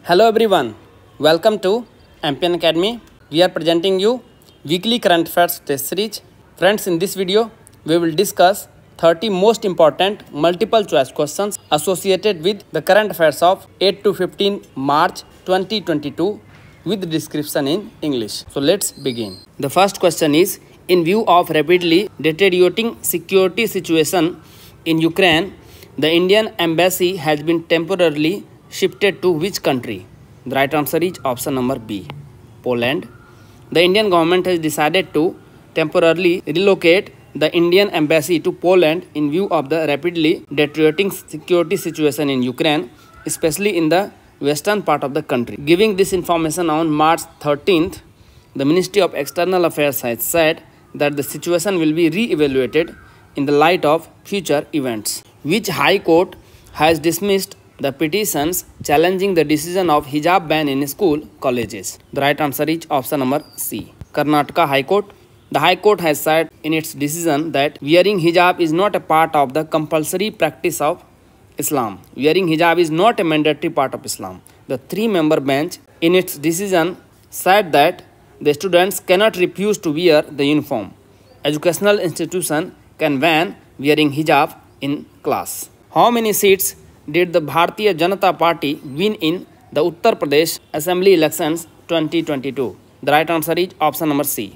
Hello everyone, welcome to MPN Academy. We are presenting you weekly current affairs test series. Friends, in this video, we will discuss 30 most important multiple choice questions associated with the current affairs of 8 to 15 March 2022 with description in English. So let's begin. The first question is, in view of rapidly deteriorating security situation in Ukraine, the Indian embassy has been temporarily shifted to which country? The right answer is option number B, Poland. The Indian government has decided to temporarily relocate the Indian embassy to Poland in view of the rapidly deteriorating security situation in Ukraine, especially in the western part of the country. Giving this information on March 13th, the Ministry of External Affairs has said that the situation will be re-evaluated in the light of future events. Which High Court has dismissed the petitions challenging the decision of hijab ban in school colleges? The right answer is option number C, Karnataka High Court. The High Court has said in its decision that wearing hijab is not a part of the compulsory practice of Islam. Wearing hijab is not a mandatory part of Islam. The three-member bench in its decision said that the students cannot refuse to wear the uniform. Educational institution can ban wearing hijab in class. How many seats did the Bharatiya Janata Party win in the Uttar Pradesh Assembly elections 2022? The right answer is option number C,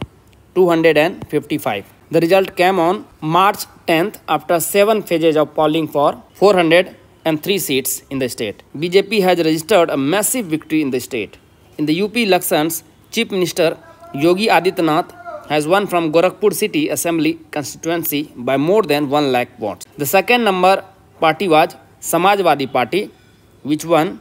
255. The result came on March 10th after 7 phases of polling for 403 seats in the state. BJP has registered a massive victory in the state. In the UP elections, Chief Minister Yogi Adityanath has won from Gorakhpur City Assembly constituency by more than 1 lakh votes. The second number party was Samajwadi Party, which won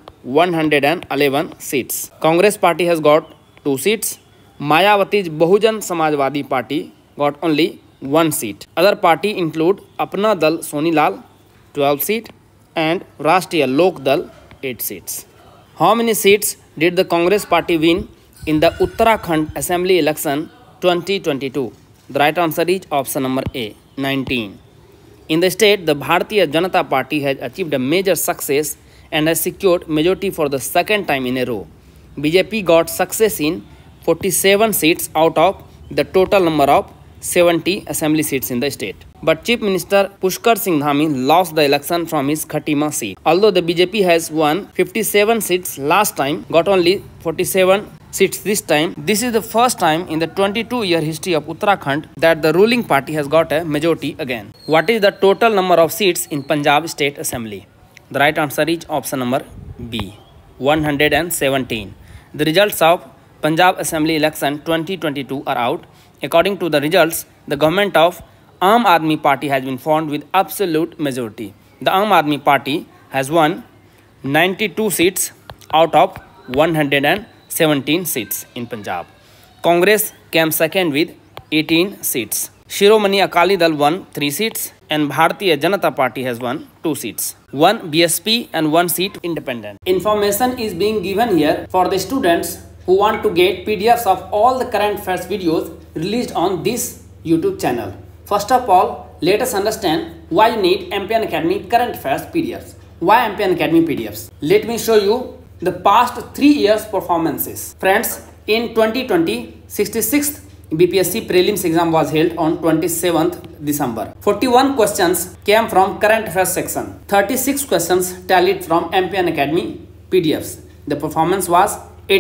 111 seats. Congress Party has got 2 seats. Mayawati's Bahujan Samajwadi Party got only 1 seat. Other party include Apna Dal Sonilal, 12 seats, and Rashtriya Lok Dal, 8 seats. How many seats did the Congress Party win in the Uttarakhand Assembly election 2022? The right answer is option number A, 19. In the state, the Bharatiya Janata Party has achieved a major success and has secured majority for the second time in a row. BJP got success in 47 seats out of the total number of 70 assembly seats in the state. But Chief Minister Pushkar Singh Dhami lost the election from his Khatima seat. Although the BJP has won 57 seats last time, got only 47 seats this time. This is the first time in the 22-year history of Uttarakhand that the ruling party has got a majority again. What is the total number of seats in Punjab State Assembly? The right answer is option number B, 117. The results of Punjab Assembly election 2022 are out. According to the results, the government of Aam Aadmi Party has been formed with absolute majority. The Aam Aadmi Party has won 92 seats out of 117 seats in Punjab. Congress came second with 18 seats. Shiromani Akali Dal won 3 seats and Bharatiya Janata Party has won 2 seats. 1 BSP and 1 seat independent. Information is being given here for the students who want to get PDFs of all the current affairs videos released on this YouTube channel. First of all, let us understand why you need MPN Academy current affairs PDFs. Why MPN Academy PDFs? Let me show you the past 3 years performances. Friends, in 2020, 66th BPSC prelims exam was held on 27th December. 41 questions came from current affairs section. 36 questions tallied from MPN Academy PDFs. The performance was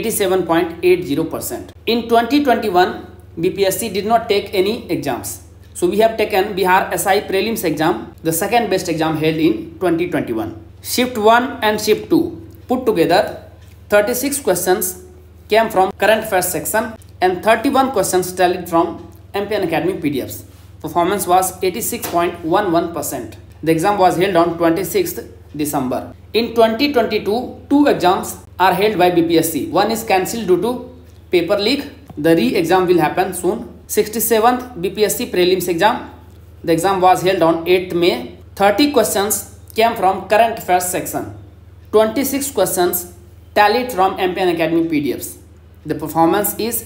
87.80%. In 2021, BPSC did not take any exams. So we have taken Bihar SI prelims exam, the second best exam held in 2021. Shift 1 and Shift 2 put together, 36 questions came from current affairs section and 31 questions tallied from MPN Academy PDFs. Performance was 86.11%. The exam was held on 26th December. In 2022, 2 exams are held by BPSC. One is cancelled due to paper leak. The re-exam will happen soon. 67th BPSC prelims exam. The exam was held on 8th May. 30 questions came from current affairs section. 26 questions tallied from MPN Academy PDFs. The performance is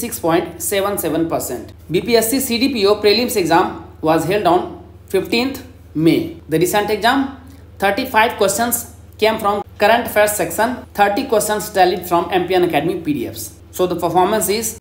86.77%. BPSC CDPO prelims exam was held on 15th May. The recent exam, 35 questions came from current affairs section, 30 questions tallied from MPN Academy PDFs. So the performance is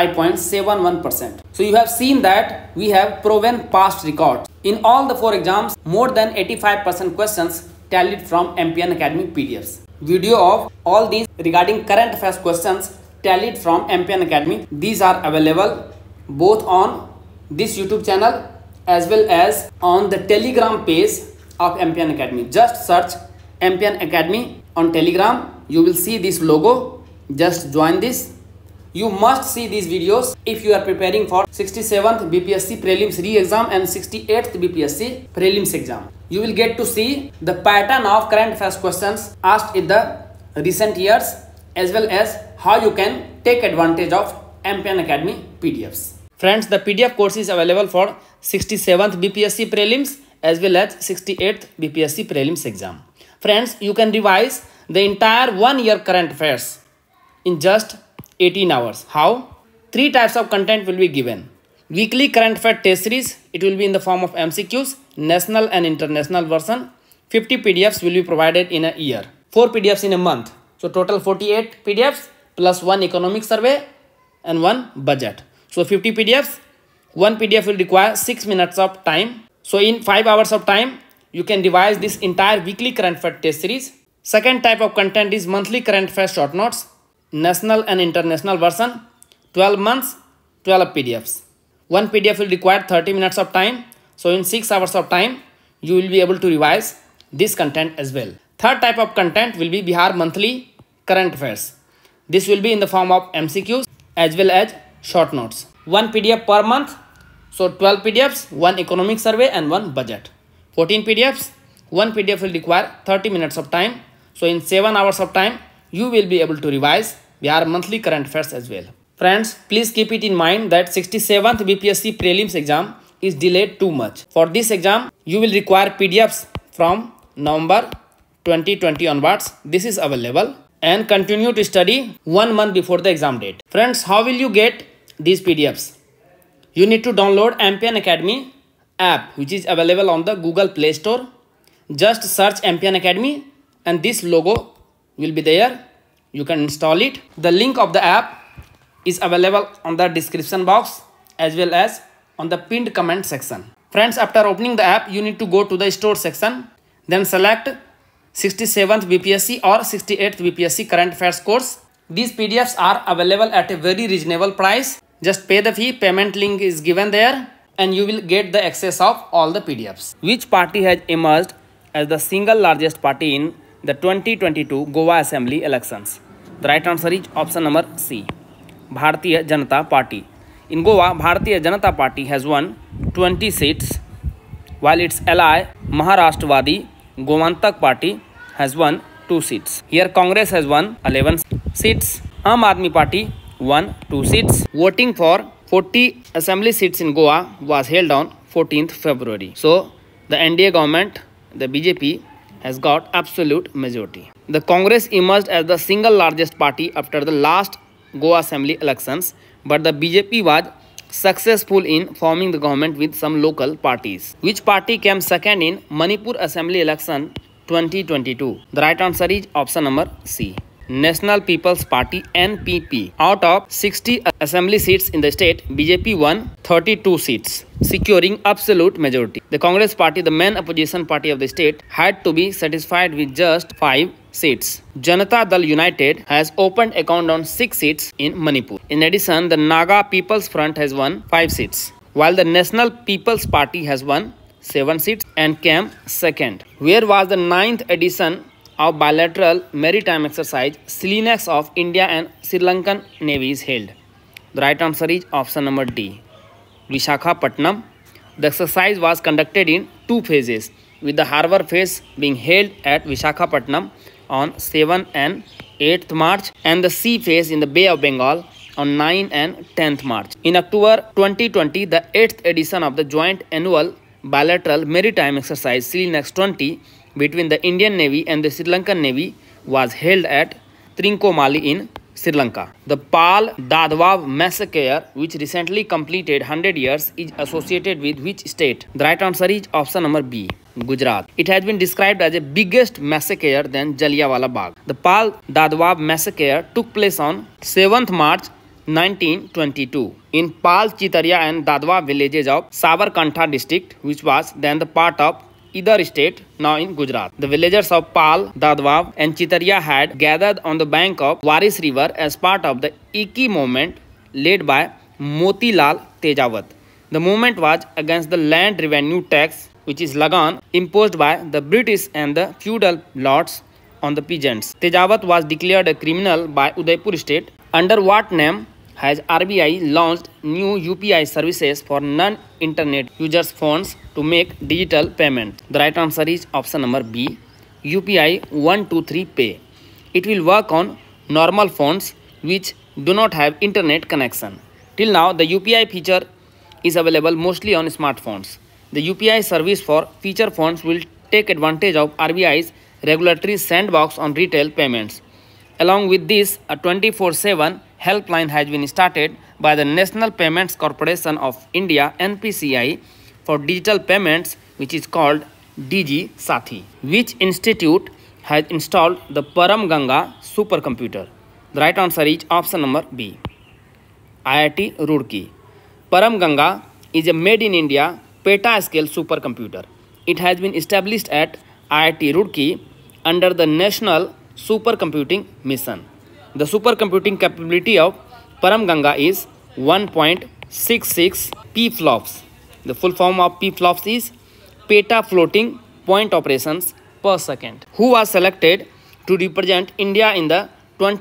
85.71%. So you have seen that we have proven past records. In all the 4 exams, more than 85% questions tallied from MPN Academy PDFs. Video of all these regarding current affairs questions tallied from MPN Academy. These are available both on this YouTube channel as well as on the Telegram page of MPN Academy. Just search MPN Academy on Telegram. You will see this logo. Just join this. You must see these videos if you are preparing for 67th BPSC Prelims Re-Exam and 68th BPSC Prelims Exam. You will get to see the pattern of current affairs questions asked in the recent years as well as how you can take advantage of MPN Academy PDFs. Friends, the PDF course is available for 67th BPSC Prelims as well as 68th BPSC Prelims Exam. Friends, you can revise the entire 1 year current affairs in just 18 hours. How? 3 types of content will be given. Weekly current affair test series, it will be in the form of MCQs, national and international version. 50 PDFs will be provided in a year. 4 PDFs in a month. So total 48 PDFs plus 1 economic survey and 1 budget. So 50 PDFs, 1 PDF will require 6 minutes of time. So in 5 hours of time, you can revise this entire weekly current affair test series. Second type of content is monthly current affairs short notes. National and international version, 12 months, 12 PDFs. 1 PDF will require 30 minutes of time. So in 6 hours of time, you will be able to revise this content as well. Third type of content will be Bihar monthly current affairs. This will be in the form of MCQs as well as short notes. 1 PDF per month. So 12 PDFs, 1 economic survey and 1 budget. 14 PDFs, 1 PDF will require 30 minutes of time. So in 7 hours of time, you will be able to revise Bihar monthly current affairs as well. Friends, please keep it in mind that 67th BPSC Prelims exam is delayed too much. For this exam, you will require PDFs from November 2020 onwards. This is available and continue to study 1 month before the exam date. Friends, how will you get these PDFs? You need to download MPN Academy app which is available on the Google Play Store. Just search MPN Academy and this logo will be there. You can install it. The link of the app is available on the description box as well as on the pinned comment section. Friends, after opening the app, you need to go to the store section. Then select 67th BPSC or 68th BPSC current affairs course. These PDFs are available at a very reasonable price. Just pay the fee. Payment link is given there and you will get the access of all the PDFs. Which party has emerged as the single largest party in the 2022 Goa Assembly elections? The right answer is option number C, Bharatiya Janata Party. In Goa, Bharatiya Janata Party has won 20 seats, while its ally Maharashtrawadi Gomantak Party has won 2 seats. Here Congress has won 11 seats. Aam Aadmi Party won 2 seats. Voting for 40 assembly seats in Goa was held on 14th February. So the NDA government, the BJP, has got absolute majority. The Congress emerged as the single largest party after the last Goa Assembly elections, but the BJP was successful in forming the government with some local parties. Which party came second in Manipur Assembly election 2022? The right answer is option number C, National People's Party NPP. Out of 60 assembly seats in the state, BJP won 32 seats, securing absolute majority. The Congress Party, the main opposition party of the state, had to be satisfied with just 5 seats. Janata Dal United has opened account on 6 seats in Manipur. In addition, the Naga People's Front has won 5 seats, while the National People's Party has won 7 seats and came second. Where was the 9th edition of bilateral maritime exercise SEALNAX of India and Sri Lankan navies held? The right answer is option number D, Visakhapatnam. The exercise was conducted in 2 phases, with the harbour phase being held at Visakhapatnam on 7 and 8th March and the sea phase in the Bay of Bengal on 9 and 10th March. In October 2020, the 8th edition of the joint annual bilateral maritime exercise SEALNAX 20 between the Indian Navy and the Sri Lankan Navy was held at Trincomalee in Sri Lanka. The Pal Dadhwa massacre, which recently completed 100 years, is associated with which state? The right answer is option number B, Gujarat. It has been described as a biggest massacre than Jallianwala Bagh. The Pal Dadhwa massacre took place on 7th March 1922 in Pal, Chitaria and Dadhwa villages of Sabarkantha district, which was then the part of either state, now in Gujarat. The villagers of Pal, Dadhwa and Chitaria had gathered on the bank of Waris river as part of the Iki movement led by Motilal Tejawat. The movement was against the land revenue tax, which is Lagan, imposed by the British and the feudal lords on the peasants. Tejawat was declared a criminal by Udaipur state. Under what name has RBI launched new UPI services for non-internet users' phones to make digital payment? The right answer is option number B, UPI 123 Pay. It will work on normal phones which do not have internet connection. Till now, the UPI feature is available mostly on smartphones. The UPI service for feature phones will take advantage of RBI's regulatory sandbox on retail payments. Along with this, a 24/7 helpline has been started by the National Payments Corporation of India (NPCI) for digital payments, which is called DG Sathi. Which institute has installed the Param Ganga supercomputer? The right answer is option number B, IIT Roorkee. Param Ganga is a made in India peta-scale supercomputer. It has been established at IIT Roorkee under the National Supercomputing Mission. The supercomputing capability of Param Ganga is 1.66 pflops. The full form of pflops is peta-floating point operations per second. Who was selected to represent India in the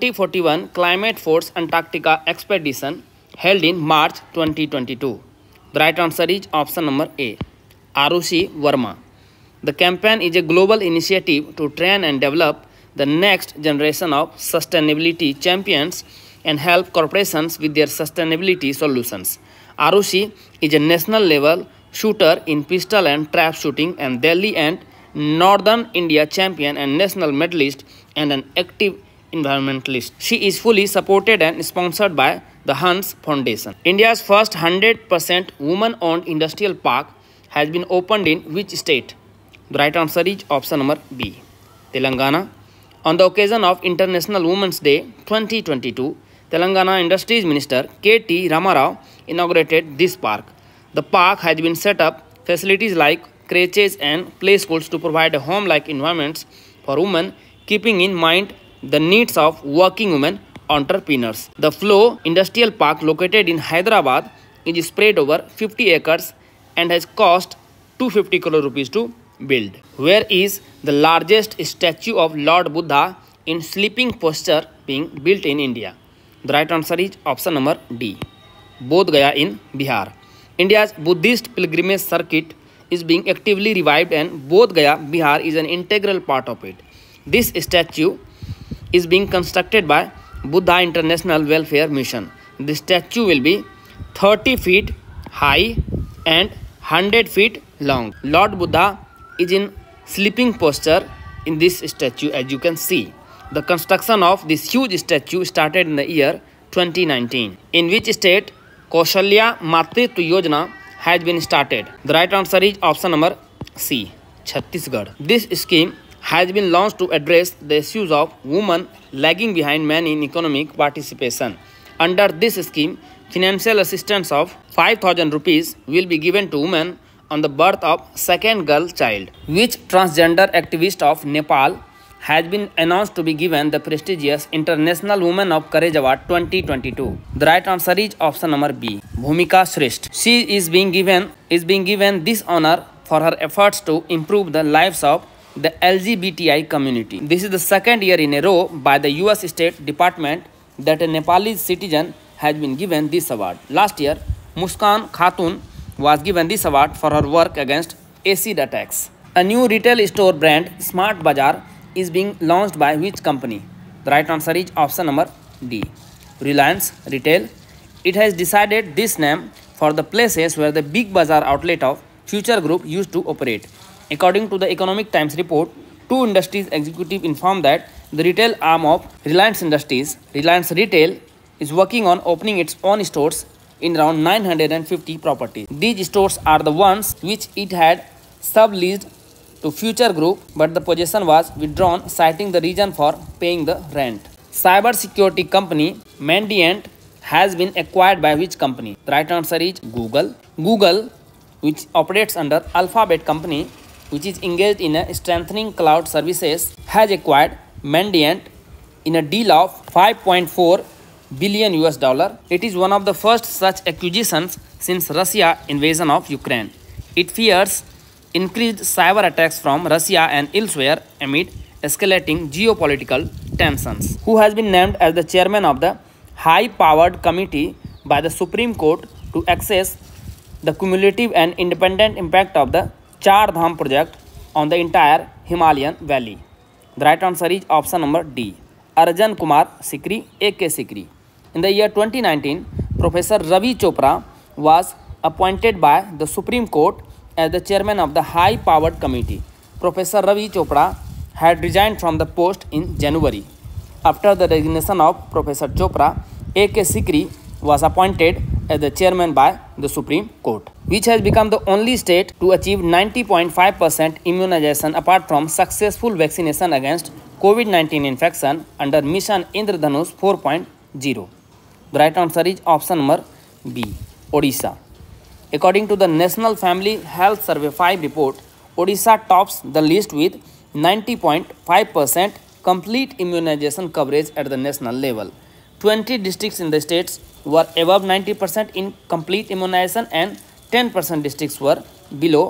2041 Climate Force Antarctica expedition held in March 2022? The right answer is option number A, Arushi Verma. The campaign is a global initiative to train and develop the next generation of sustainability champions and help corporations with their sustainability solutions. Arushi is a national level shooter in pistol and trap shooting and Delhi and Northern India champion and national medalist and an active environmentalist. She is fully supported and sponsored by the Hans Foundation. India's first 100% woman-owned industrial park has been opened in which state? The right answer is option number B, Telangana. On the occasion of International Women's Day 2022, Telangana Industries Minister K.T. Ramarao inaugurated this park. The park has been set up facilities like creches and play schools to provide a home-like environments for women, keeping in mind the needs of working women entrepreneurs. The Flow Industrial Park, located in Hyderabad, is spread over 50 acres and has cost 250 crore rupees to build. Where is the largest statue of Lord Buddha in sleeping posture being built in India? The right answer is option number D, Bodh Gaya in Bihar. India's Buddhist pilgrimage circuit is being actively revived and Bodh Gaya, Bihar is an integral part of it. This statue is being constructed by Buddha International Welfare Mission. The statue will be 30 feet high and 100 feet long. Lord Buddha is in sleeping posture in this statue, as you can see. The construction of this huge statue started in the year 2019. In which state Kaushalya Matritva Yojana has been started? The right answer is option number C, Chhattisgarh. This scheme has been launched to address the issues of women lagging behind men in economic participation. Under this scheme, financial assistance of 5,000 rupees will be given to women on the birth of second girl child. Which transgender activist of Nepal has been announced to be given the prestigious International Women of Courage Award 2022? The right answer is option number B, Bhumika Shrestha. She is being given this honor for her efforts to improve the lives of the LGBTI community. This is the second year in a row by the US State Department that a Nepalese citizen has been given this award. Last year, Muskan Khatun was given this award for her work against acid attacks. A new retail store brand, Smart Bazaar, is being launched by which company? The right answer is option number D, Reliance Retail. It has decided this name for the places where the big bazaar outlet of Future Group used to operate. According to the Economic Times report, two industries executives informed that the retail arm of Reliance Industries, Reliance Retail, is working on opening its own stores in around 950 properties. These stores are the ones which it had subleased to Future Group, but the possession was withdrawn, citing the reason for paying the rent. Cyber security company Mandiant has been acquired by which company? The right answer is Google. Google, which operates under Alphabet company, which is engaged in a strengthening cloud services, has acquired Mandiant in a deal of 5.4 billion US dollar. It is one of the first such acquisitions since Russia invasion of Ukraine. It fears increased cyber attacks from Russia and elsewhere amid escalating geopolitical tensions. Who has been named as the chairman of the high-powered committee by the Supreme Court to assess the cumulative and independent impact of the Char Dham project on the entire Himalayan valley? The right answer is option number D, Arjan Kumar Sikri, A.K. Sikri. In the year 2019, Professor Ravi Chopra was appointed by the Supreme Court as the chairman of the high-powered committee. Professor Ravi Chopra had resigned from the post in January. After the resignation of Professor Chopra, A.K. Sikri was appointed as the chairman by the Supreme Court, which has become the only state to achieve 90.5% immunization apart from successful vaccination against COVID-19 infection under Mission Indradhanush 4.0. The right answer is option number B, Odisha. According to the National Family Health Survey 5 report, Odisha tops the list with 90.5% complete immunization coverage at the national level. 20 districts in the states were above 90% in complete immunization and 10% districts were below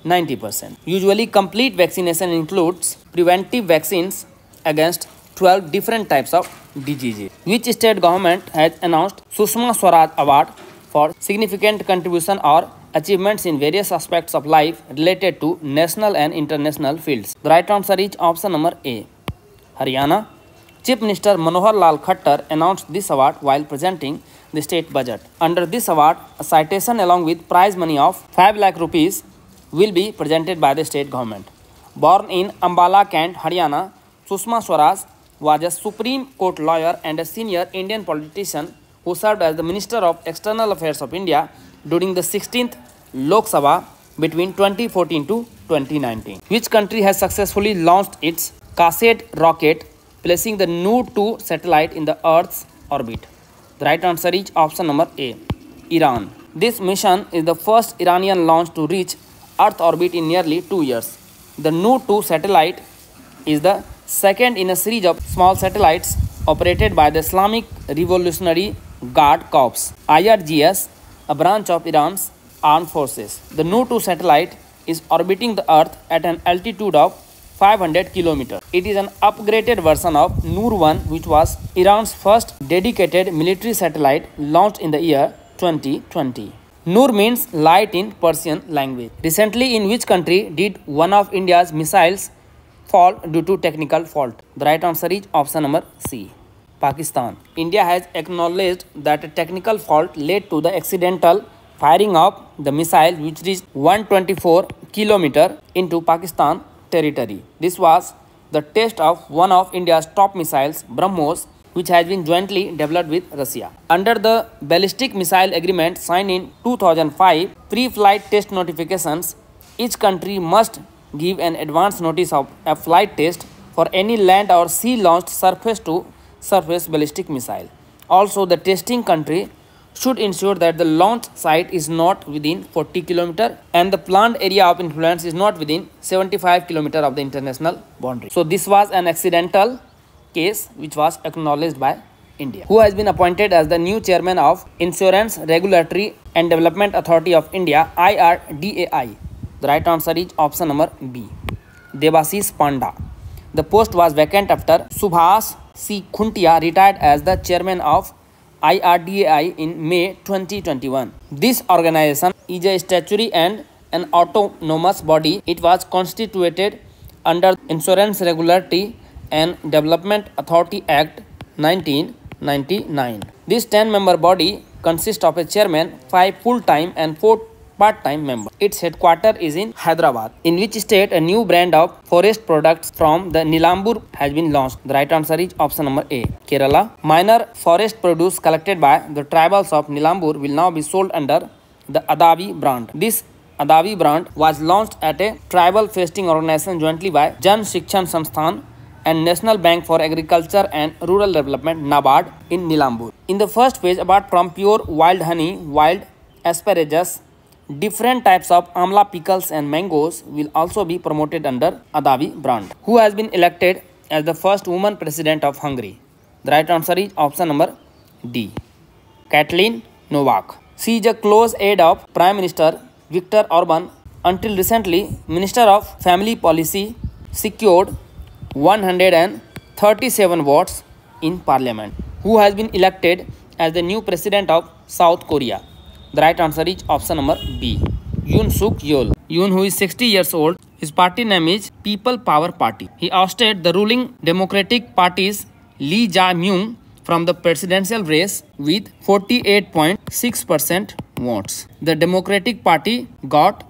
90%. Usually, complete vaccination includes preventive vaccines against 12 different types of diseases. Which state government has announced Sushma Swaraj Award for significant contribution or achievements in various aspects of life related to national and international fields? The right answer is option number A, Haryana. Chief Minister Manohar Lal Khattar announced this award while presenting the state budget. Under this award, a citation along with prize money of 5 lakh rupees will be presented by the state government. Born in Ambala, Kent, Haryana, Sushma Swaraj was a Supreme Court lawyer and a senior Indian politician who served as the Minister of External Affairs of India during the 16th Lok Sabha between 2014 to 2019. Which country has successfully launched its Kased rocket, placing the Nu-2 satellite in the Earth's orbit? The right answer is option number A, Iran. This mission is the first Iranian launch to reach Earth orbit in nearly 2 years. The Nu-2 satellite is the second in a series of small satellites operated by the Islamic Revolutionary Guard Corps, IRGS, a branch of Iran's armed forces. The Nu-2 satellite is orbiting the Earth at an altitude of 500 km. It is an upgraded version of Noor-1, which was Iran's first dedicated military satellite launched in the year 2020. Noor means light in Persian language. Recently, in which country did one of India's missiles fall due to technical fault? The right answer is option number C, Pakistan. India has acknowledged that a technical fault led to the accidental firing of the missile, which reached 124 km into Pakistan territory. This was the test of one of India's top missiles, BrahMos, which has been jointly developed with Russia. Under the Ballistic Missile Agreement signed in 2005, pre-flight test notifications, each country must give an advance notice of a flight test for any land or sea-launched surface-to-surface ballistic missile. Also, the testing country should ensure that the launch site is not within 40 km and the planned area of influence is not within 75 km of the international boundary. So this was an accidental case which was acknowledged by India. Who has been appointed as the new chairman of Insurance Regulatory and Development Authority of India, IRDAI? The right answer is option number B, Debashish Panda. The post was vacant after Subhas C. Khuntia retired as the chairman of IRDAI in May 2021. This organization is a statutory and an autonomous body. It was constituted under Insurance Regulatory and Development Authority Act 1999. This 10-member body consists of a chairman, 5 full-time and 4 part-time member. Its headquarters is in Hyderabad. In which state a new brand of forest products from the Nilambur has been launched? The right answer is option number A, Kerala. Minor forest produce collected by the tribals of Nilambur will now be sold under the Adavi brand. This Adavi brand was launched at a tribal fasting organization jointly by Jan Shikshan Sansthan and National Bank for Agriculture and Rural Development NABARD in Nilambur. In the first phase, apart from pure wild honey, wild asparagus, different types of amla pickles and mangoes will also be promoted under Adavi brand. Who has been elected as the first woman president of Hungary? The right answer is option number D, Katalin Novak. She is a close aide of Prime Minister Viktor Orban. Until recently, Minister of Family Policy, secured 137 votes in parliament. Who has been elected as the new president of South Korea? The right answer is option number B, Yoon Suk Yeol. Yoon, who is 60 years old, his party name is People Power Party. He ousted the ruling Democratic Party's Lee Jae-myung from the presidential race with 48.6% votes. The Democratic Party got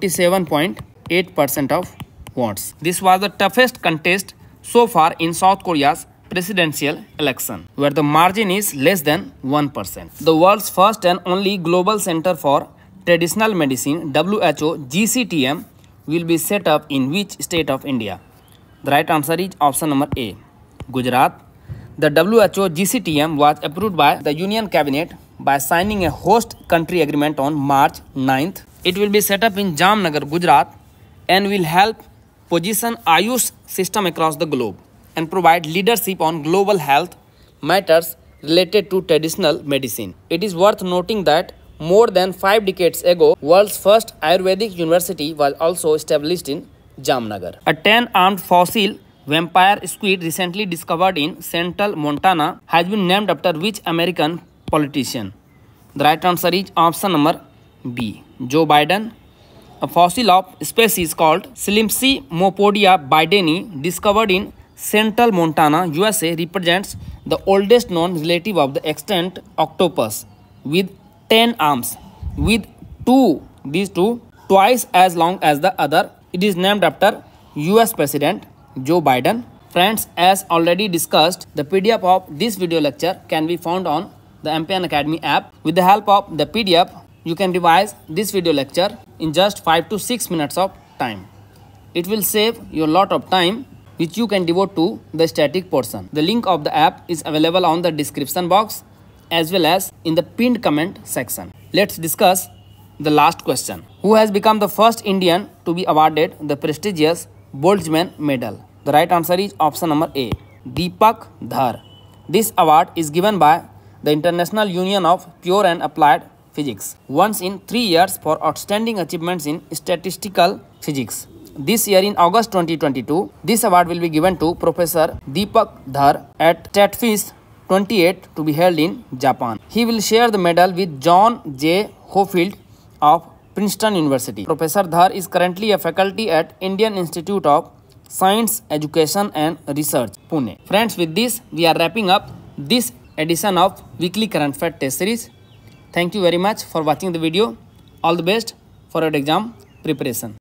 47.8% of votes. This was the toughest contest so far in South Korea's presidential election, where the margin is less than 1%. The world's first and only global center for traditional medicine, WHO GCTM, will be set up in which state of India? The right answer is option number A, Gujarat. The WHO GCTM was approved by the Union Cabinet by signing a host country agreement on March 9th. It will be set up in Jamnagar, Gujarat, and will help position Ayush system across the globe and provide leadership on global health matters related to traditional medicine. It is worth noting that more than 5 decades ago, world's first Ayurvedic university was also established in Jamnagar. A 10-armed fossil vampire squid recently discovered in central Montana has been named after which American politician? The right answer is option number B, Joe Biden. A fossil of species called Slimsimopodia bideni discovered in central Montana, USA, represents the oldest known relative of the extant octopus with 10 arms, with these two twice as long as the other. It is named after US President Joe Biden. Friends, as already discussed, the PDF of this video lecture can be found on the MPN Academy app. With the help of the PDF, you can revise this video lecture in just 5 to 6 minutes of time. It will save you a lot of time which you can devote to the static portion. The link of the app is available on the description box as well as in the pinned comment section. Let's discuss the last question. Who has become the first Indian to be awarded the prestigious Boltzmann Medal? The right answer is option number A, Deepak Dhar. This award is given by the International Union of Pure and Applied Physics once in 3 years for outstanding achievements in statistical physics. This year in August 2022, this award will be given to Professor Deepak Dhar at StatFest 28 to be held in Japan. He will share the medal with John J. Hofield of Princeton University. Professor Dhar is currently a faculty at Indian Institute of Science, Education and Research, Pune. Friends, with this, we are wrapping up this edition of Weekly Current Fact Test Series. Thank you very much for watching the video. All the best for your exam preparation.